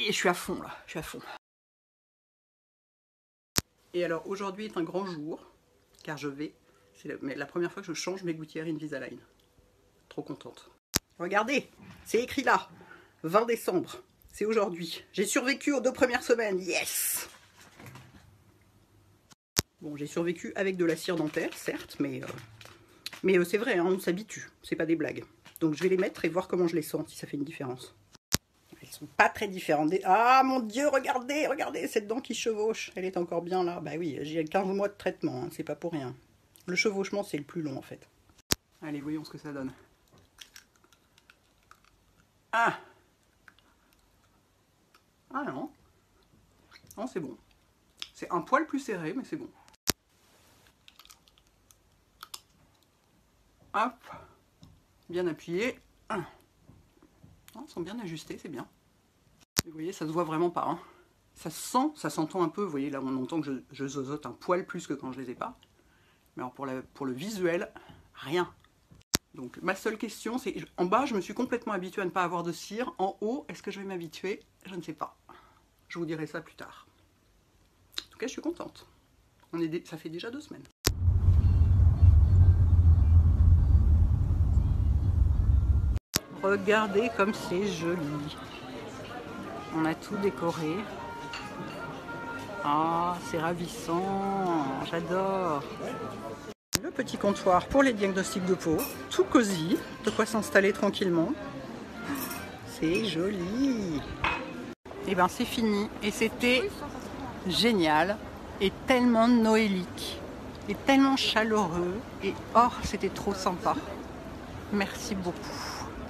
je suis à fond là, je suis à fond. Et alors aujourd'hui est un grand jour, car c'est la première fois que je change mes gouttières Invisalign. Trop contente. Regardez, c'est écrit là, 20 décembre, c'est aujourd'hui. J'ai survécu aux 2 premières semaines, yes! Bon, j'ai survécu avec de la cire dentaire, certes, mais c'est vrai, hein, on s'habitue, c'est pas des blagues. Donc je vais les mettre et voir comment je les sens, si ça fait une différence. Elles sont pas très différentes. Ah mon Dieu, regardez, regardez, cette dent qui chevauche, elle est encore bien là. Bah oui, j'ai 15 mois de traitement, hein, c'est pas pour rien. Le chevauchement, c'est le plus long en fait. Allez, voyons ce que ça donne. Ah! Ah non. Non, c'est bon. C'est un poil plus serré, mais c'est bon. Hop. Bien appuyé. Ah. Oh, ils sont bien ajustés, c'est bien. Et vous voyez, ça se voit vraiment pas. Hein. Ça se sent, ça s'entend un peu. Vous voyez, là, on entend que je zozote un poil plus que quand je les ai pas. Mais alors, pour le visuel, rien. Donc, ma seule question, c'est... En bas, je me suis complètement habituée à ne pas avoir de cire. En haut, est-ce que je vais m'habituer? Je ne sais pas. Je vous dirai ça plus tard. En tout cas, je suis contente. Ça fait déjà 2 semaines. Regardez comme c'est joli. On a tout décoré. Ah, c'est ravissant. J'adore. Le petit comptoir pour les diagnostics de peau. Tout cosy. De quoi s'installer tranquillement. C'est joli. Et ben c'est fini. Et c'était génial. Et tellement noélique. Et tellement chaleureux. Et oh, c'était trop sympa. Merci beaucoup.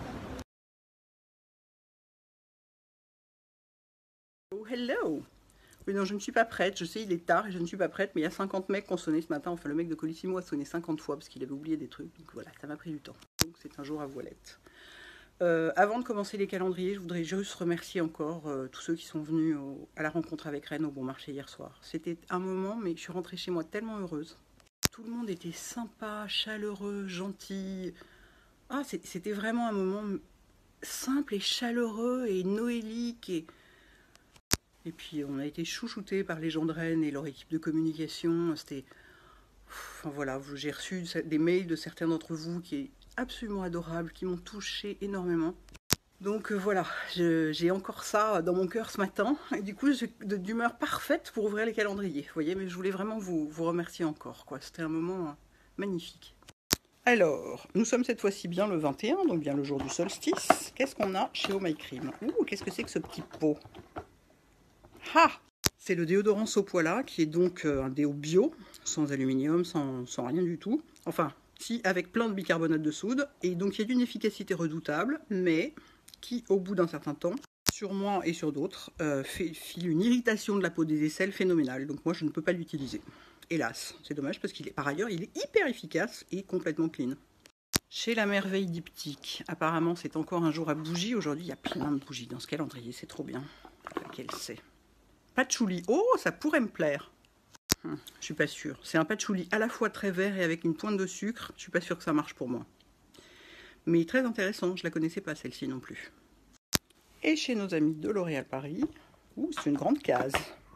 Oh, hello! Oui, non, je ne suis pas prête. Je sais, il est tard et je ne suis pas prête, mais il y a 50 mecs qui ont sonné ce matin. Enfin, le mec de Colissimo a sonné 50 fois parce qu'il avait oublié des trucs. Donc voilà, ça m'a pris du temps. Donc c'est un jour à voilette. Avant de commencer les calendriers, je voudrais juste remercier encore tous ceux qui sont venus à la rencontre avec Rennes au Bon Marché hier soir. C'était un moment, mais je suis rentrée chez moi tellement heureuse. Tout le monde était sympa, chaleureux, gentil. Ah, c'était vraiment un moment simple et chaleureux et noélique et puis on a été chouchoutés par les gens de Rennes et leur équipe de communication. C'était... Enfin voilà, j'ai reçu des mails de certains d'entre vous qui est absolument adorable, qui m'ont touché énormément. Donc voilà, j'ai encore ça dans mon cœur ce matin. Et du coup, j'ai d'humeur parfaite pour ouvrir les calendriers. Vous voyez, mais je voulais vraiment vous remercier encore, quoi. C'était un moment magnifique. Alors, nous sommes cette fois-ci bien le 21, donc bien le jour du solstice. Qu'est-ce qu'on a chez Oh My Cream? Ouh, qu'est-ce que c'est que ce petit pot? Ah! C'est le déodorant Sopoila, qui est donc un déo bio, sans aluminium, sans rien du tout. Enfin, si, avec plein de bicarbonate de soude, et donc il y a d'une efficacité redoutable, mais qui, au bout d'un certain temps, sur moi et sur d'autres, file une irritation de la peau des aisselles phénoménale. Donc moi, je ne peux pas l'utiliser. Hélas, c'est dommage parce qu'il est, par ailleurs, il est hyper efficace et complètement clean. Chez la merveille diptyque, apparemment c'est encore un jour à bougie. Aujourd'hui, il y a plein de bougies dans ce calendrier, c'est trop bien. Laquelle c'est? Patchouli. Oh, ça pourrait me plaire. Je suis pas sûre. C'est un patchouli à la fois très vert et avec une pointe de sucre. Je suis pas sûre que ça marche pour moi. Mais très intéressant, je la connaissais pas celle-ci non plus. Et chez nos amis de L'Oréal Paris, c'est une grande case.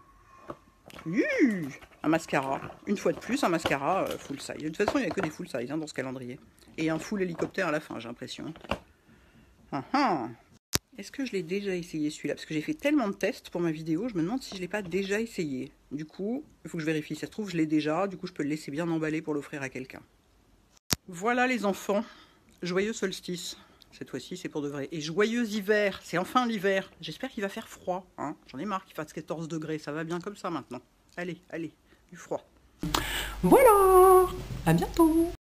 Un mascara. Une fois de plus, un mascara full size. De toute façon, il n'y a que des full size dans ce calendrier. Et un full hélicoptère à la fin, j'ai l'impression. Est-ce que je l'ai déjà essayé celui-là? Parce que j'ai fait tellement de tests pour ma vidéo, je me demande si je ne l'ai pas déjà essayé. Du coup, il faut que je vérifie. Si ça se trouve, je l'ai déjà. Du coup, je peux le laisser bien emballé pour l'offrir à quelqu'un. Voilà les enfants. Joyeux solstice. Cette fois-ci, c'est pour de vrai. Et joyeux hiver. C'est enfin l'hiver. J'espère qu'il va faire froid. Hein. J'en ai marre qu'il fasse 14 degrés. Ça va bien comme ça maintenant. Allez, allez, du froid. Voilà, à bientôt.